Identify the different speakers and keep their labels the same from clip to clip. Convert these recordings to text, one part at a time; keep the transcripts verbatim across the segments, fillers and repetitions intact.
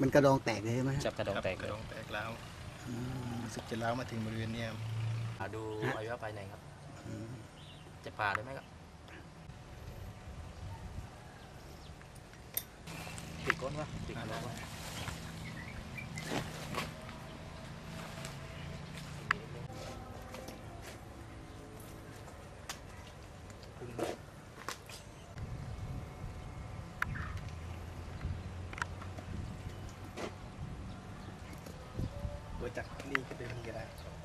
Speaker 1: มันกระดองแตกเลยใช่ไหมฮะ
Speaker 2: จับกระดองแตก
Speaker 3: กระดองแตกแล้ว
Speaker 1: อืม
Speaker 3: รู้สึกจะล้าวมาถึงบริเวณเนี้ย
Speaker 2: อ่าดู
Speaker 1: ฮะ
Speaker 2: อวัยวะภายในครับ
Speaker 1: อืม
Speaker 2: จะผ่าได้ไหมครับติดก้นวะติดกระดองวะ
Speaker 3: ตัวจากนี่ก็เดินก็ได้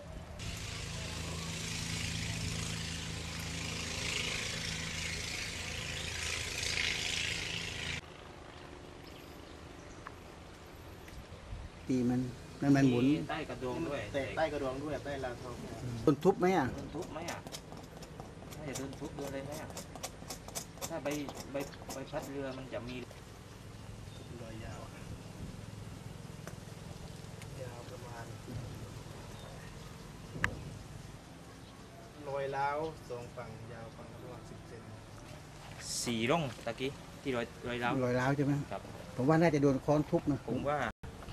Speaker 1: ตีมันมันมันหมุน
Speaker 2: ใต้กระดองด้วย
Speaker 3: แตะใต้กระดองด้วยใต้ลาวทองเนี่ย
Speaker 1: โดนทุบไหมอ่ะ
Speaker 2: โดนทุบไหมอ่ะถ้าจะโดนทุบโดนอะไรไหมอ่ะถ้าใบใบใบพัดเรือมันจะมี
Speaker 3: รอยยาวอะยาวประมาณรอยล้าวสองฝั่งยาวฝั่งละประมาณสิบเซน
Speaker 2: สี่ร่องตะกี้ที่รอยรอยร้าว
Speaker 1: รอยร้าวใช่ไหม
Speaker 2: ครับ
Speaker 1: ผมว่าน่าจะโดนค้อนทุบนะ
Speaker 2: ผมว่า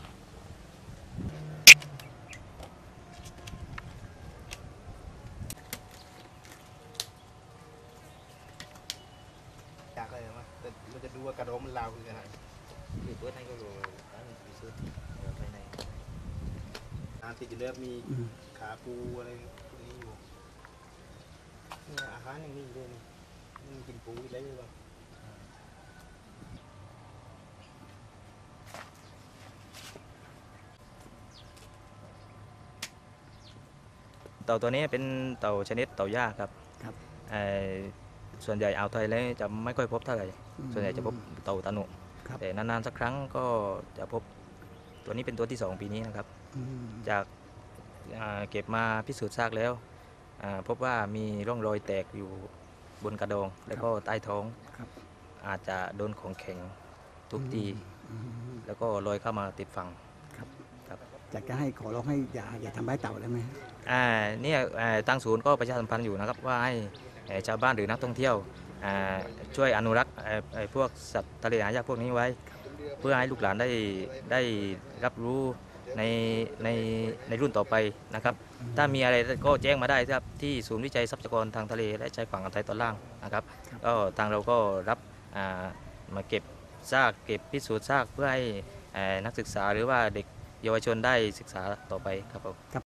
Speaker 3: อยากเลยมั้ยแต่เราจะดูว่ากระดองมันลาวคือขนาด
Speaker 2: คือเปิดให้ก็รู้ร้านมีซื้อเดี๋ยวภายใน
Speaker 3: อาติดอยู่เริ่มมี
Speaker 1: อืม
Speaker 3: ขาปูอะไรพวกนี้อยู่เนี่ยอาหารอย่างนี้อยู่ด้วยนี่มันกินปูได้หรือเปล่า
Speaker 2: เต่าตัวนี้เป็นเต่าชนิดเต่าย่าครับ
Speaker 1: ครับ
Speaker 2: เอ่อส่วนใหญ่อ่าวไทยแล้วจะไม่ค่อยพบเท่าไหร่
Speaker 1: อืม
Speaker 2: ส่วนใหญ่จะพบเต่าตาหนุ
Speaker 1: ครับ
Speaker 2: แต่นานๆสักครั้งก็จะพบตัวนี้เป็นตัวที่สองปีนี้นะครับ
Speaker 1: อืม
Speaker 2: จากอ่าเก็บมาพิสูจน์ซากแล้วอ่าพบว่ามีร่องรอยแตกอยู่บนกระดองแล้วก็ใต้ท้อง
Speaker 1: ครับ
Speaker 2: อาจจะโดนของแข็งทุบตี
Speaker 1: อืม
Speaker 2: แล้วก็ลอยเข้ามาติดฝั่ง
Speaker 1: ครับ
Speaker 2: ครับ
Speaker 1: อยากจะให้ขอร้องให้อย่าอย่าทำร้ายเต่าได้ไหม
Speaker 2: อ่าเนี่ยอ่าทางศูนย์ก็ประชาสัมพันธ์อยู่นะครับว่าให้เอ่อชาวบ้านหรือนักท่องเที่ยวอ่าช่วยอนุรักษ์เอ่อไอ้พวกสัตว์ทะเลหายากพวกนี้ไว้ เพื่อให้ลูกหลานได้ได้รับรู้ในในในรุ่นต่อไปนะครับ ถ้ามีอะไรก็แจ้งมาได้ครับที่ศูนย์วิจัยทรัพยากรทางทะเลและชายฝั่งอ่าวไทยตอนล่างนะครับก็ทางเราก็รับอ่ามาเก็บซากเก็บพิสูจน์ซากเพื่อให้เอ่อนักศึกษาหรือว่าเด็กเยาวชนได้ศึกษาต่อไปครับผม